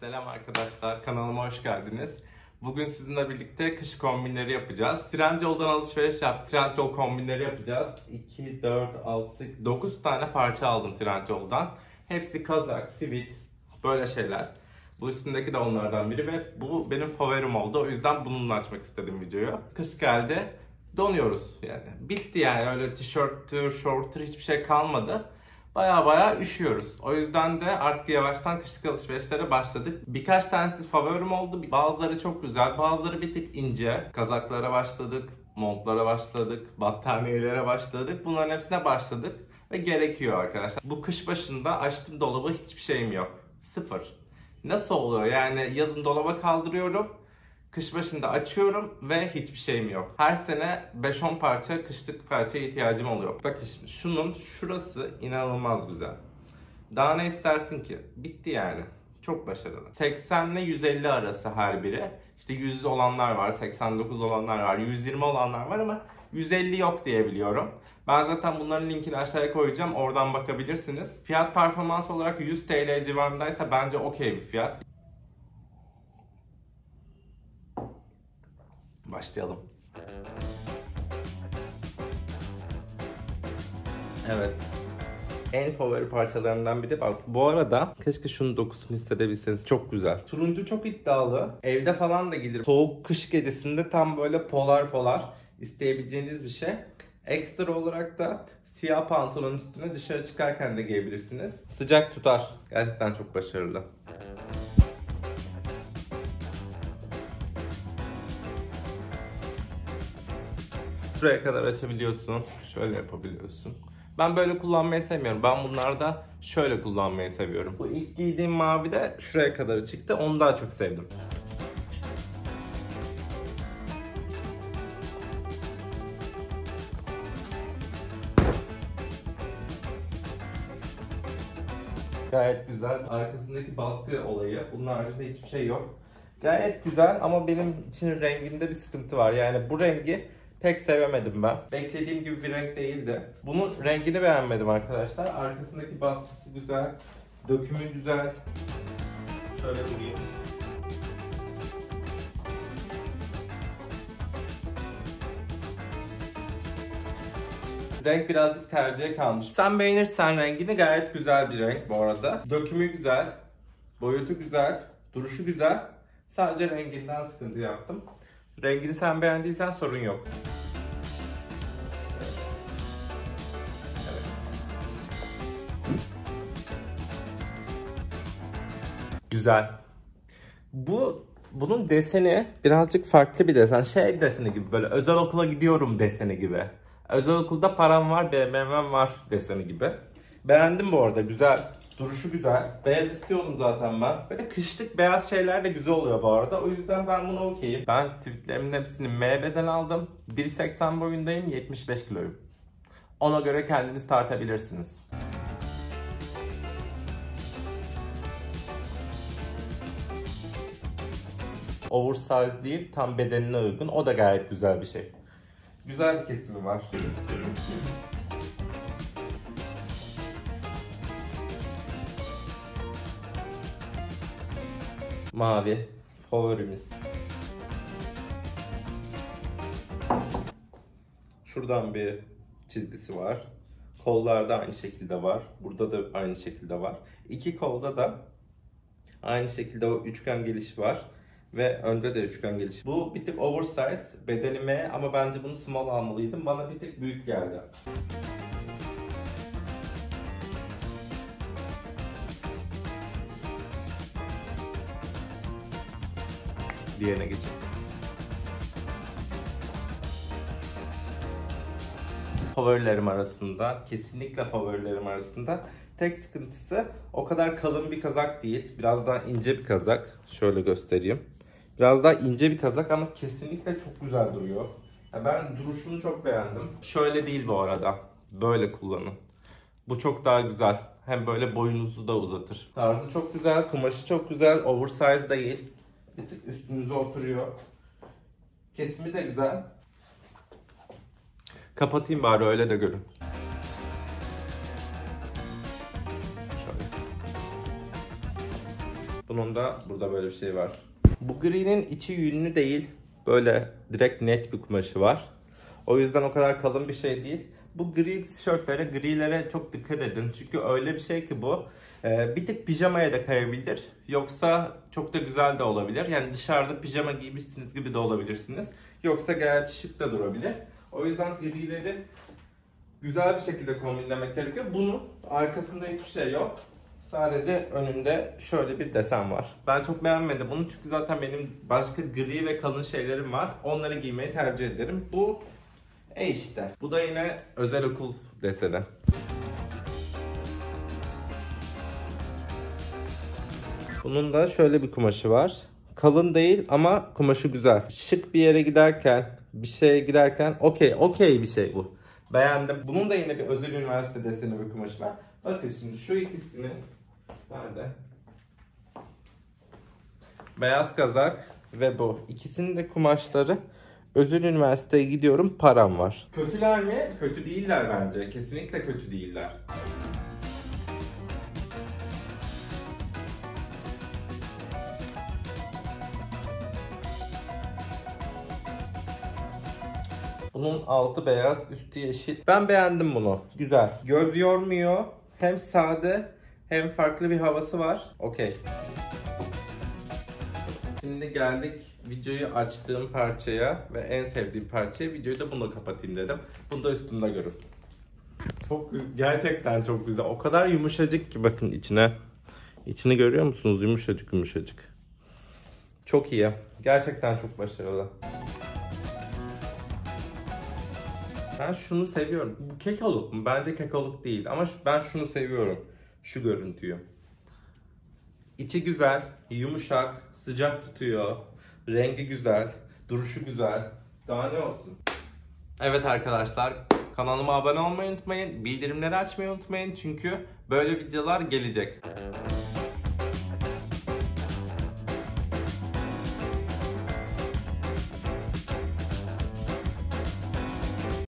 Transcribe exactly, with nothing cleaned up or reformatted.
Selam arkadaşlar, kanalıma hoş geldiniz. Bugün sizinle birlikte kış kombinleri yapacağız. Trendyol'dan alışveriş yap, Trendyol kombinleri yapacağız. iki, dört, altı, sekiz, dokuz tane parça aldım Trendyol'dan. Hepsi kazak, sivit, böyle şeyler. Bu üstündeki de onlardan biri ve bu benim favorim oldu. O yüzden bununla açmak istedim videoyu. Kış geldi, donuyoruz yani. Bitti yani, öyle tişörttür, şorttur hiçbir şey kalmadı. Baya baya üşüyoruz. O yüzden de artık yavaştan kışlık alışverişlere başladık. Birkaç tanesi favorim oldu. Bazıları çok güzel, bazıları bir tık ince. Kazaklara başladık, montlara başladık, battaniyelere başladık. Bunların hepsine başladık ve gerekiyor arkadaşlar. Bu kış başında açtım dolabı, hiçbir şeyim yok. Sıfır. Nasıl oluyor? Yani yazın dolaba kaldırıyorum. Kış başında açıyorum ve hiçbir şeyim yok. Her sene beş on parça kışlık parçaya ihtiyacım oluyor. Bakın şimdi şunun şurası inanılmaz güzel. Daha ne istersin ki? Bitti yani. Çok başarılı. seksen ile yüz elli arası her biri. İşte yüz olanlar var, seksen dokuz olanlar var, yüz yirmi olanlar var ama yüz elli yok diye biliyorum. Ben zaten bunların linkini aşağıya koyacağım. Oradan bakabilirsiniz. Fiyat performans olarak yüz TL civarındaysa bence okey bir fiyat. Başlayalım. Evet. En favori parçalarından biri bak. Bu arada keşke şunun dokusunu hissedebilseniz, çok güzel. Turuncu çok iddialı. Evde falan da gider. Soğuk kış gecesinde tam böyle polar polar isteyebileceğiniz bir şey. Ekstra olarak da siyah pantolon üstüne dışarı çıkarken de giyebilirsiniz. Sıcak tutar. Gerçekten çok başarılı. Şuraya kadar açabiliyorsun. Şöyle yapabiliyorsun. Ben böyle kullanmayı sevmiyorum. Ben bunlarda şöyle kullanmayı seviyorum. Bu ilk giydiğim mavi de şuraya kadar çıktı. Onu daha çok sevdim. Gayet güzel. Arkasındaki baskı olayı. Bunun haricinde hiçbir şey yok. Gayet güzel ama benim için renginde bir sıkıntı var. Yani bu rengi pek sevemedim ben. Beklediğim gibi bir renk değildi. Bunun rengini beğenmedim arkadaşlar. Arkasındaki baskısı güzel. Dökümü güzel. Şöyle vurayım. Renk birazcık tercihe kalmış. Sen beğenirsen rengini, gayet güzel bir renk bu arada. Dökümü güzel. Boyutu güzel. Duruşu güzel. Sadece renginden sıkıntı yaptım. Rengini sen beğendiysen sorun yok. Evet. Güzel. Bu bunun deseni birazcık farklı bir desen. Şey deseni gibi, böyle özel okula gidiyorum deseni gibi. Özel okulda param var, B M W'm var deseni gibi. Beğendim bu arada, güzel. Duruşu güzel. Beyaz istiyordum zaten ben. Böyle kışlık beyaz şeyler de güzel oluyor bu arada. O yüzden ben buna okeyim. Ben tweetlerimin hepsini M B'den aldım. bir seksen boyundayım, yetmiş beş kiloyum. Ona göre kendiniz tartabilirsiniz. Oversize değil, tam bedenine uygun. O da gayet güzel bir şey. Güzel bir kesimi var. Mavi favorimiz. Şuradan bir çizgisi var. Kollarda aynı şekilde var. Burada da aynı şekilde var. İki kolda da aynı şekilde o üçgen gelişi var. Ve önde de üçgen geliş. Bu bir tık oversize, bedenime, ama bence bunu small almalıydım. Bana bir tık büyük geldi. Diğerine geçelim. Favorilerim arasında, kesinlikle favorilerim arasında. Tek sıkıntısı o kadar kalın bir kazak değil. Biraz daha ince bir kazak. Şöyle göstereyim. Biraz daha ince bir kazak ama kesinlikle çok güzel duruyor. Ya ben duruşunu çok beğendim. Şöyle değil bu arada. Böyle kullanın. Bu çok daha güzel. Hem böyle boyunuzu da uzatır. Tarzı çok güzel, kumaşı çok güzel. Oversize değil. Bir tık üstünüze oturuyor. Kesimi de güzel. Kapatayım bari, öyle de görün. Bunun da burada böyle bir şey var. Bu gri'nin içi yünlü değil. Böyle direkt net bir kumaşı var. O yüzden o kadar kalın bir şey değil. Bu gri tişörtlere, grilere çok dikkat edin. Çünkü öyle bir şey ki bu. Ee, bir tık pijamaya da kayabilir. Yoksa çok da güzel de olabilir. Yani dışarıda pijama giymişsiniz gibi de olabilirsiniz. Yoksa gayet şık da durabilir. O yüzden grileri güzel bir şekilde kombinlemek gerekiyor. Bunun arkasında hiçbir şey yok. Sadece önünde şöyle bir desen var. Ben çok beğenmedim bunu çünkü zaten benim başka gri ve kalın şeylerim var. Onları giymeyi tercih ederim. Bu e işte. Bu da yine özel okul deseni. Bunun da şöyle bir kumaşı var. Kalın değil ama kumaşı güzel. Şık bir yere giderken, bir şeye giderken okey, okey bir şey bu. Beğendim. Bunun da yine bir özel üniversite deseni bir kumaşı var. Bakın şimdi şu ikisini nerede? Beyaz kazak ve bu. İkisinin de kumaşları özel üniversiteye gidiyorum, param var. Kötüler mi? Kötü değiller bence. Kesinlikle kötü değiller. Bunun altı beyaz, üstü yeşil. Ben beğendim bunu. Güzel. Göz yormuyor. Hem sade hem farklı bir havası var. Okey. Şimdi geldik videoyu açtığım parçaya ve en sevdiğim parçaya. Videoyu da bununla kapatayım dedim. Bunu da üstümde görün. Çok, gerçekten çok güzel. O kadar yumuşacık ki bakın içine. İçini görüyor musunuz? Yumuşacık yumuşacık. Çok iyi. Gerçekten çok başarılı. Ben şunu seviyorum. Bu kekoluk mu? Bence kekoluk değil. Ama ben şunu seviyorum. Şu görüntüyü. İçi güzel, yumuşak, sıcak tutuyor. Rengi güzel, duruşu güzel. Daha ne olsun? Evet arkadaşlar, kanalıma abone olmayı unutmayın. Bildirimleri açmayı unutmayın. Çünkü böyle videolar gelecek.